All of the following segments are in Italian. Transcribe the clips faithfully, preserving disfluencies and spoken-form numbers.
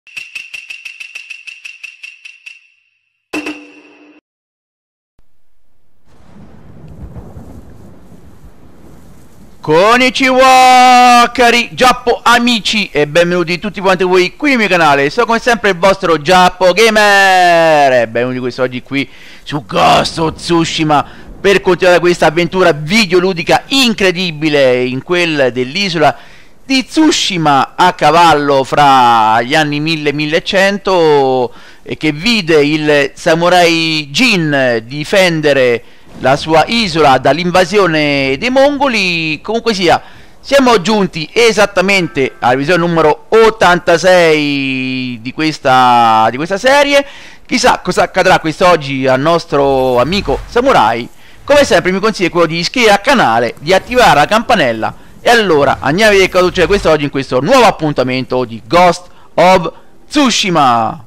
Konnichiwa cari Giappo amici e benvenuti tutti quanti voi qui nel mio canale. Sono come sempre il vostro Giappo Gamer e benvenuti quest'oggi qui su Ghost of Tsushima per continuare questa avventura videoludica incredibile in quella dell'isola di Tsushima, a cavallo fra gli anni mille e millecento, e che vide il samurai Jin difendere la sua isola dall'invasione dei mongoli. Comunque sia, siamo giunti esattamente alla visione numero ottantasei di questa, di questa serie. Chissà cosa accadrà quest'oggi al nostro amico samurai. Come sempre mi consiglio quello di iscriverti al canale, di attivare la campanella. E allora andiamo a vedere cosa succede quest'oggi in questo nuovo appuntamento di Ghost of Tsushima.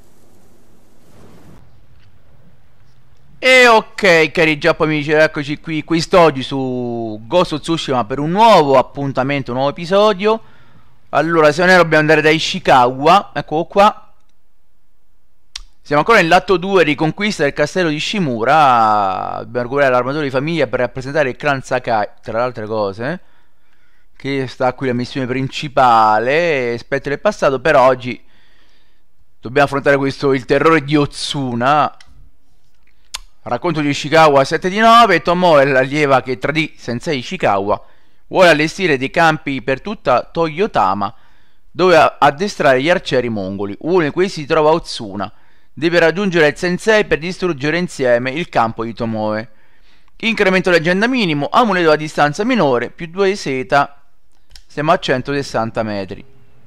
E ok cari Giappo amici, eccoci qui quest'oggi su Ghost of Tsushima per un nuovo appuntamento, un nuovo episodio. Allora, se non erro dobbiamo andare da Ishikawa, eccolo qua. Siamo ancora nell'atto due, riconquista del castello di Shimura. Dobbiamo recuperare l'armatura di famiglia per rappresentare il clan Sakai, tra le altre cose, che sta qui la missione principale. Spettro del passato. Per oggi dobbiamo affrontare questo, il terrore di Otsuna. Racconto di Ishikawa sette di nove. Tomoe, l'allieva che tradì Sensei Ishikawa, vuole allestire dei campi per tutta Toyotama dove addestrare gli arcieri mongoli. Uno di questi si trova a Otsuna. Deve raggiungere il Sensei per distruggere insieme il campo di Tomoe. Incremento leggenda minimo, amuleto a distanza minore, più due seta. Siamo a centosessanta metri.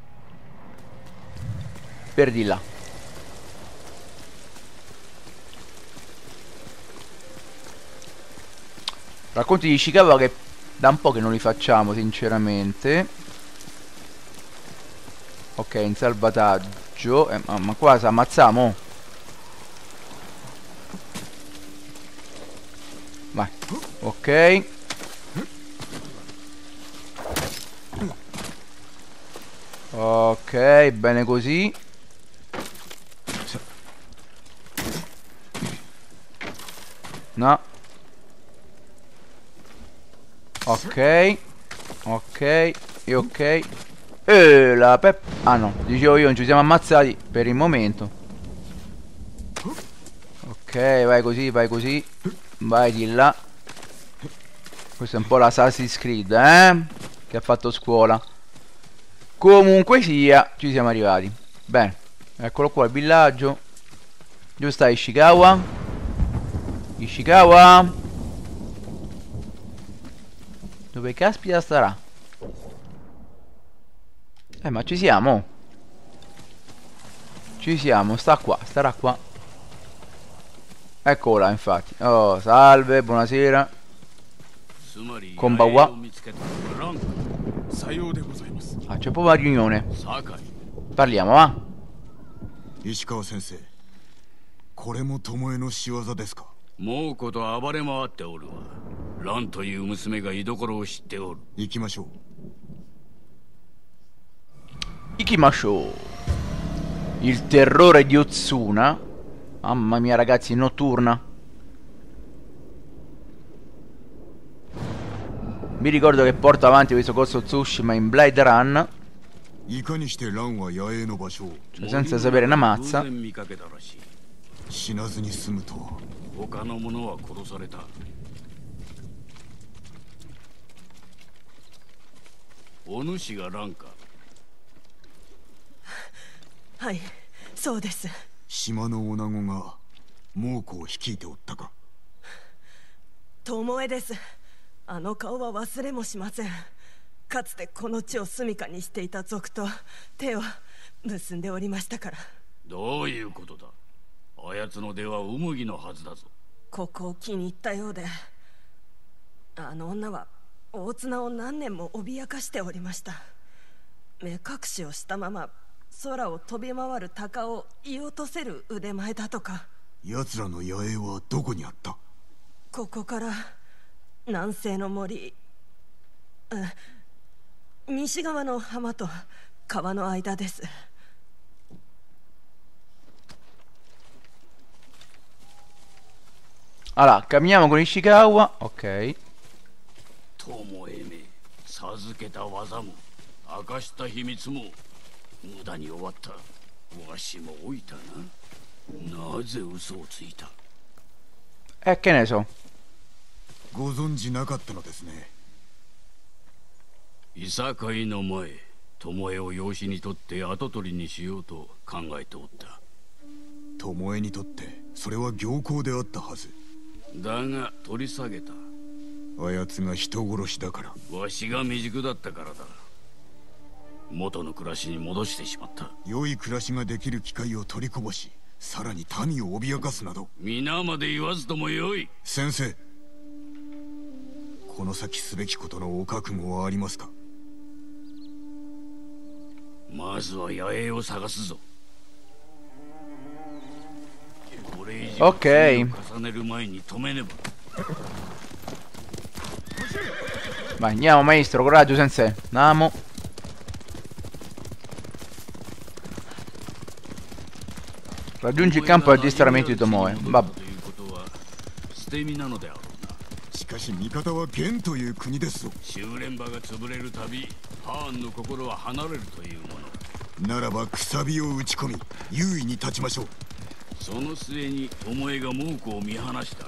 Per di là. Racconti di Ishikawa che da un po' che non li facciamo sinceramente. Ok, in salvataggio, eh, ma, ma qua si ammazziamo. Vai. Ok. Ok, bene così. No. Ok. Ok. E ok. E la pep. Ah no, dicevo io, non ci siamo ammazzati per il momento. Ok, vai così, vai così. Vai di là. Questo è un po' l'Assassin's Creed, eh? Che ha fatto scuola. Comunque sia, ci siamo arrivati. Bene, eccolo qua il villaggio. Dove sta Ishikawa? Ishikawa? Dove caspita starà? Eh, ma ci siamo. Ci siamo, sta qua, starà qua. Eccola, infatti. Oh, salve, buonasera. Konbanwa. Ah, c'è proprio una riunione. Parliamo, va? Ishikawa sensei, これも巴の仕業ですか? もうこと暴れ回っておるわ。ランという娘が居所を知っておる。 行きましょう。 Ikimashou. Il terrore di Otsuna. Mamma mia ragazzi, notturna. Mi ricordo che porto avanti questo Ghost of Tsushima in Blade Run, cioè senza sapere una mazza. 死なずに済むとは。 他の者は殺された。お主がランか。 はい、そうです。 島の女子が猛虎を率いておったか。 巴です。あの顔は忘れもしません。かつてこの地を住処にしていた族と手を結んでおりましたから。 どういうことだ。あやつの出はウムギのはずだぞ。 ここを気に入ったようで、あの女は大綱を何年も脅かしておりました。目隠しをしたまま空を飛び回る鷹を射落とせる腕前だとか。 奴らの野営はどこにあった？ ここから南西の森、西側の浜と川の間です。 Allora, camminiamo con Ishikawa. Ok. 友えめ授けた技も明かした秘密も無駄に終わった。わしも老いたな。なぜ嘘をついた。 E che ne so. ご存知なかったのですね。 いさかいの前、巴を養子にとって跡取りにしようと考えておった。 巴にとってそれは行幸であったはず。 だが取り下げた。 あやつが人殺しだから。 わしが未熟だったからだ。元の暮らしに戻してしまった。 良い暮らしができる機会を取りこぼし、さらに民を脅かすなど。 皆まで言わずともよい。 先生、この先すべきことのお覚悟はありますか。 まずは野営を探すぞ。これ以上 Ok. 重ねる前に止めねば。 Vai, andiamo maestro, coraggio sensei. Andiamo. Raggiungi il campo di addestramento di Tomoe. Vabbè. しかし味方は元という国ですぞ。 修練場が潰れるたび、ハーンの心は離れるというもの。 ならばくさびを打ち込み優位に立ちましょう。 その末に巴が猛虎を見放した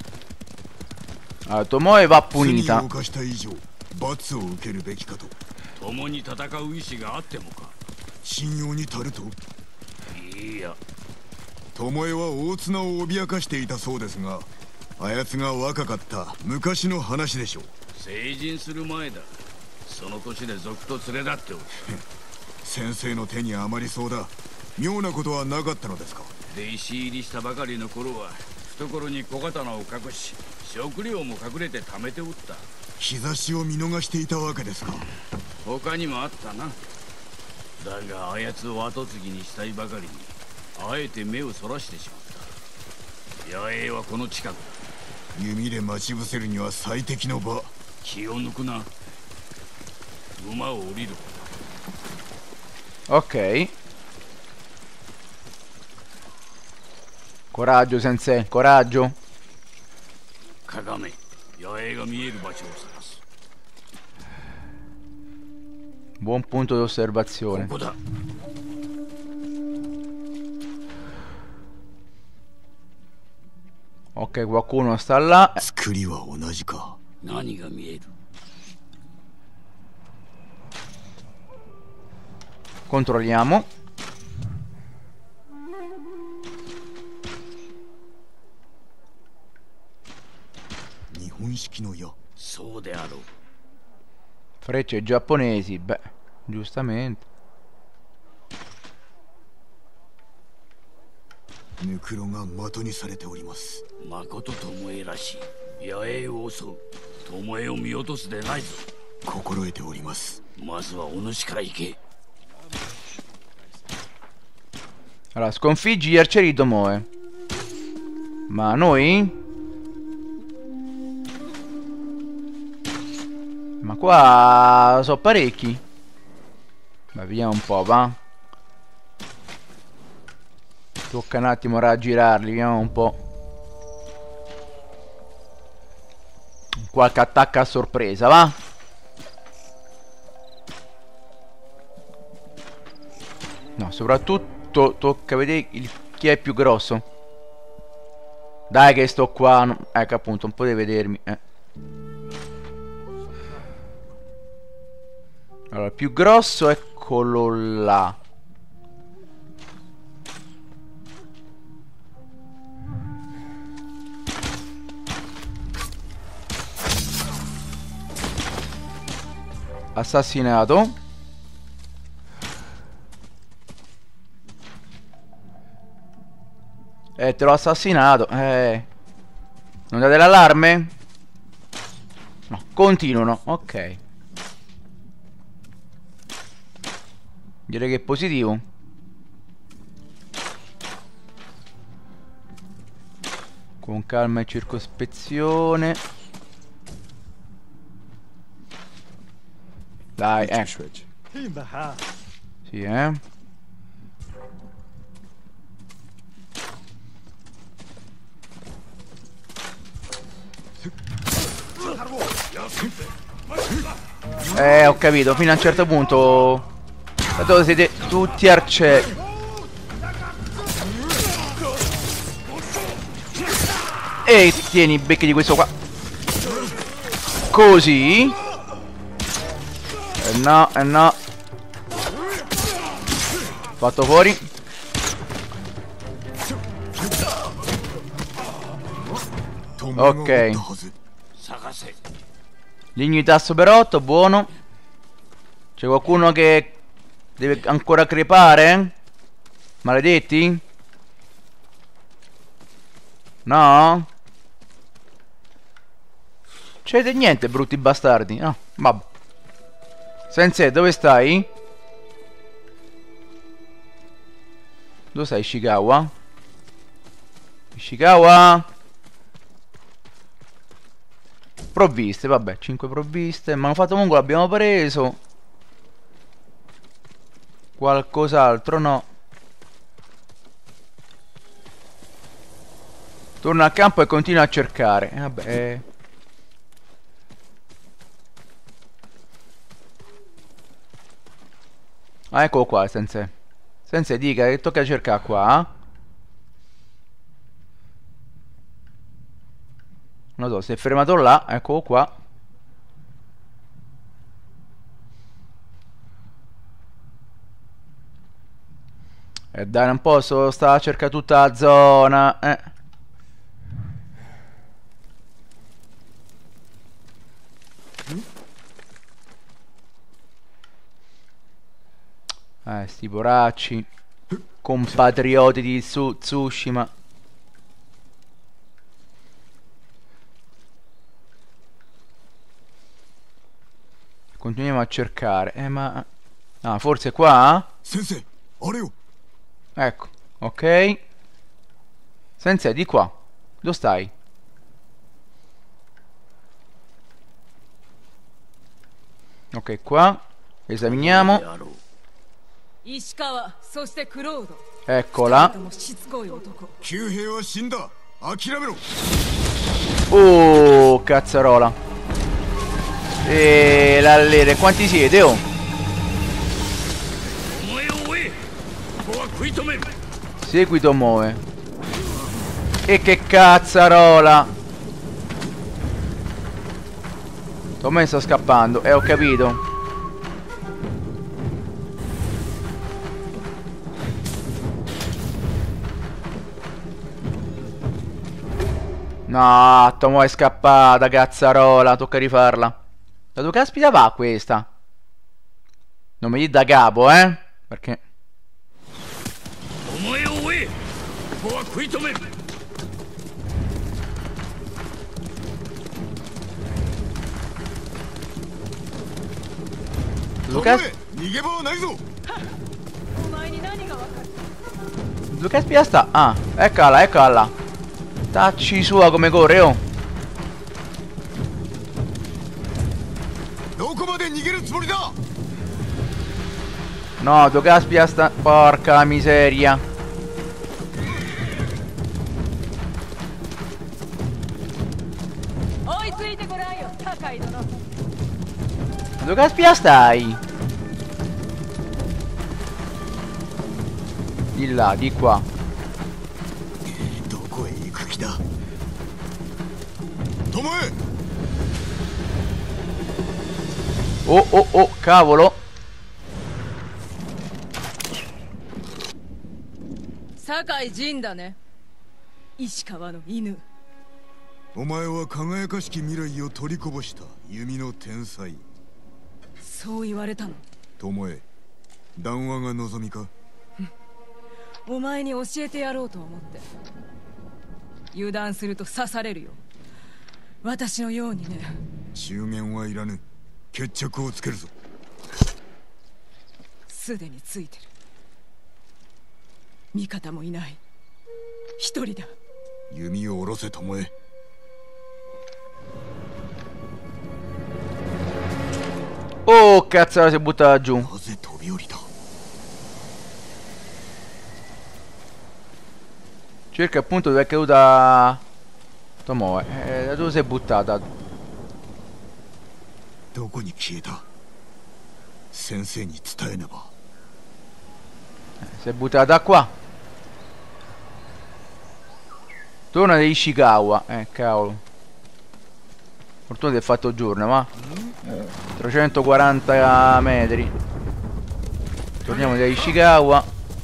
ら、 Allora, Tomoe va 罪を punita. 犯した以上罰を受けるべきかと。 共に戦う意志があってもか。 信用に足ると。 いや、 巴は大綱を脅かしていたそうですが、あやつが若かった昔の話でしょう。 成人する前だ。その年で賊と連れ立っておる。 先生の手に余りそうだ。妙なことはなかったのですか。 弟子入りしたばかりの頃は懐に小刀を隠し、食料も隠れて貯めておった。 兆しを見逃していたわけですか。 他にもあったな。だがあやつを跡継ぎにしたいばかりに、あえて目をそらしてしまった。野営はこの近くだ。 弓で待ち伏せるには最適の場。 気を抜くな。馬を降りる。 Ok. Coraggio sensei, coraggio. かがめ、野営が見える場所を探す。 Buon punto di osservazione. ここだ。 Ok, qualcuno sta là. 作りは同じか。 何が見える。 Controlliamo. Nihonshiki-no-ya. そうであろう。 Frecce giapponesi, beh, giustamente. ぬくろが的にされております。 まこと巴らしい。野営を襲う。巴を見落とすでないぞ。 心得ております。 まずはお主から行け。 Allora, sconfiggi gli arcieri di Tomoe. Ma noi? Ma qua sono parecchi. Ma vediamo un po', va. Tocca un attimo raggirarli, vediamo un po'. Qualche attacco a sorpresa, va. No, soprattutto To tocca vedere il, chi è più grosso. Dai che sto qua no, ecco appunto, non potete vedermi eh. Allora il più grosso è quello là. Assassinato. Eh, te l'ho assassinato. Eh. Non date l'allarme? No, continuano. Ok. Direi che è positivo. Con calma e circospezione. Dai, eh. Sì, eh. Eh, ho capito, fino a un certo punto. Tanto siete tutti arcieri. E tieni i becchi di questo qua. Così. Eh no, eh no. Fatto fuori. Ok. Dignità super otto, buono. C'è qualcuno che deve ancora crepare? Maledetti? No? C'è niente, brutti bastardi. No, vabbè. Sensei, dove stai? Dove stai, Ishikawa? Ishikawa? Provviste, vabbè, cinque provviste. Manufatto Mongo l'abbiamo preso. Qualcos'altro no. Torna a campo e continua a cercare. eh, Vabbè eh. Ah, eccolo qua il sensei. Sensei, dica che tocca cercare qua. eh? Non so, si è fermato là. Eccolo qua. E dai, non posso stare a cercare tutta la zona. Eh. Eh, sti poracci. Compatrioti di Tsu Tsushima. Continuiamo a cercare. Eh, ma... Ah, forse qua? Sensei, Oreo. Ecco, ok. Sensei, di qua. Dove stai? Ok, qua. Esaminiamo. Eccola. 旧兵は死んだ。諦めろ。 Oh, cazzarola. E l'allere, quanti siete? Oh. Seguito muove. E che cazzarola. Come sto scappando? Eh, ho capito. No, Tomo è scappata, cazzarola. Tocca rifarla. Da dove caspita va questa? Non mi dite da capo, eh? Perché... Dove caspita... Dove caspita sta? Ah, eccola, eccola. Tacci sua come corre, oh. No, dove caspita sta... Porca miseria. Dove caspita stai? Di là, di qua. Oh oh oh, cavolo. Sakai Jin da ne. Ishikawa no inu. お前は輝かしき未来を取りこぼした弓の天才。 そう言われたの。 巴、談話が望みか。 お前に教えてやろうと思って。油断すると刺されるよ。私のようにね。 中言はいらぬ。決着をつけるぞ。 すでについてる。味方もいない。一人だ。 弓を下ろせ、巴。 Oh, cazzo, si è buttata giù. Cerca appunto dove è caduta Tomoe. Eh, da dove si è buttata? どこに消えた。先生に伝えねば。 Si è buttata qua. Torna da Ishikawa. Eh, cavolo. Fortuna che è fatto giorno, ma trecentoquaranta metri. Torniamo da Ishikawa.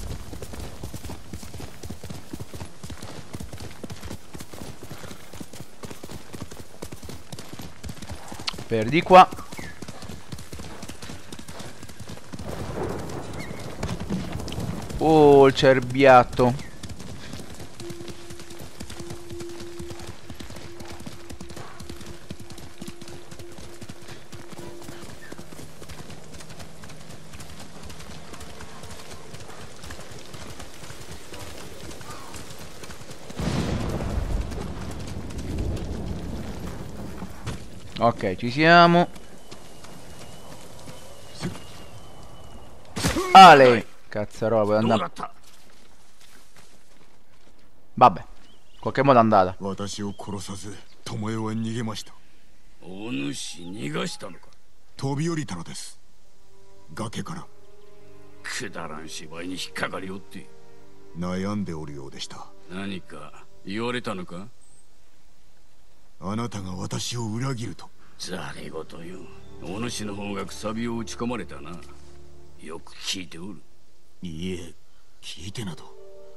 Per di qua. Oh, il cerbiatto. Ok, ci siamo. Ale. Cazzarola, puoi andare. Vabbè, in qualche modo è andata. 私を殺さず、巴は逃げました。 お主逃がしたのか。 飛び降りたのです。崖から。 くだらん芝居に引っかかりおって。 悩んでおるようでした。 何か言われたのか。 あなたが私を裏切ると。 ざれ言よ。お主の方がくさびを打ち込まれたな。よく聞いておる。 いいえ、聞いてなど。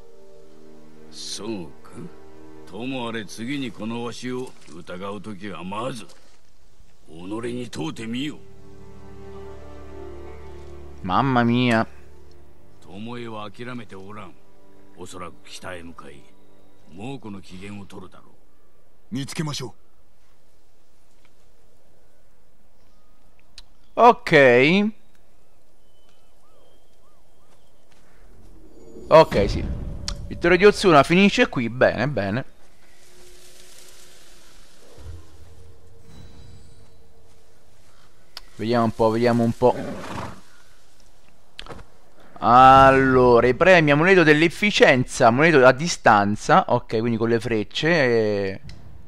そうか。ともあれ次にこのわしを疑うときはまず己に問うてみよ。 Mamma mia. 巴は諦めておらん。おそらく北へ向かい、猛虎の機嫌を取るだろう。 見つけましょう。Ok. Ok, sì. Vittoria di Ozuna finisce qui. Bene, bene. Vediamo un po', vediamo un po'. Allora, i premi: amuleto dell'efficienza, amuleto a distanza. Ok, quindi con le frecce e...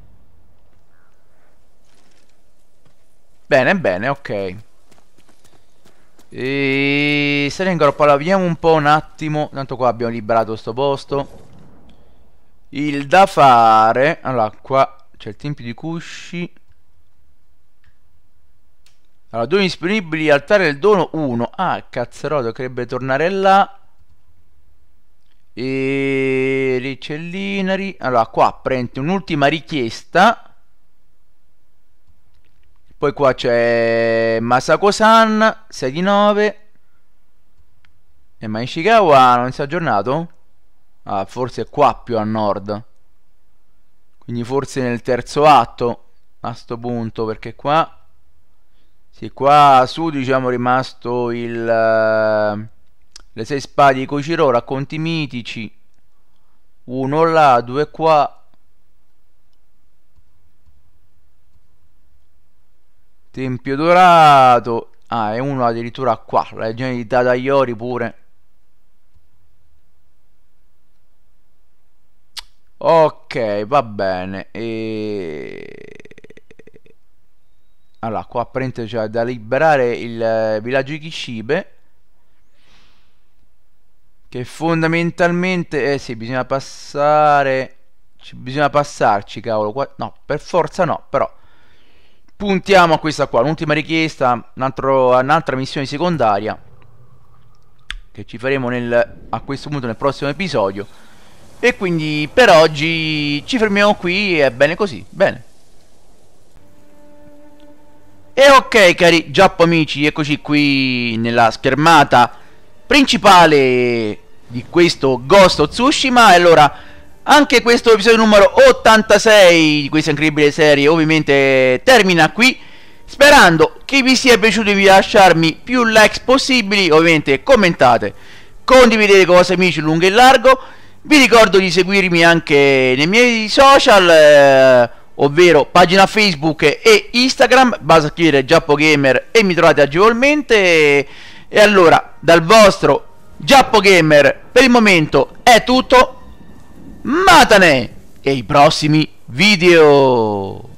Bene, bene, ok. E... Serengorpala, vediamo un po' un attimo. Tanto qua abbiamo liberato sto posto. Il da fare. Allora, qua c'è il tempio di Kushi. Allora, doni disponibili, altare del dono uno. Ah, cazzarola, dovrebbe tornare là. E... Ricellinari. Allora, qua prende un'ultima richiesta. Poi qua c'è Masako-san, sei di nove. E ma Ishikawa non si è aggiornato? Ah, forse è qua più a nord. Quindi forse nel terzo atto a sto punto, perché qua... Sì, qua a sud diciamo è rimasto il... Uh, le sei spade di Koichiro, racconti mitici. Uno là, due qua. Tempio dorato. Ah, e uno addirittura qua. La legione di Tadayori pure. Ok, va bene. E... Allora, qua apparentemente c'è da liberare il eh, villaggio di Kishibe. Che fondamentalmente... Eh sì, bisogna passare... Ci, bisogna passarci, cavolo. Qua, no, per forza no, però... Puntiamo a questa qua, l'ultima richiesta, un'altra missione secondaria che ci faremo nel, a questo punto nel prossimo episodio. E quindi per oggi ci fermiamo qui, è bene così, bene. E ok cari giappoamici, eccoci qui nella schermata principale di questo Ghost of Tsushima. E allora... Anche questo episodio numero ottantasei di questa incredibile serie ovviamente termina qui. Sperando che vi sia piaciuto e vi lasciarmi più likes possibili. Ovviamente commentate, condividete con i vostri amici lungo e largo. Vi ricordo di seguirmi anche nei miei social, eh, ovvero pagina Facebook e Instagram. Basta scrivere GiappoGamer e mi trovate agevolmente. E, e allora dal vostro GiappoGamer per il momento è tutto. Matane! E i prossimi video!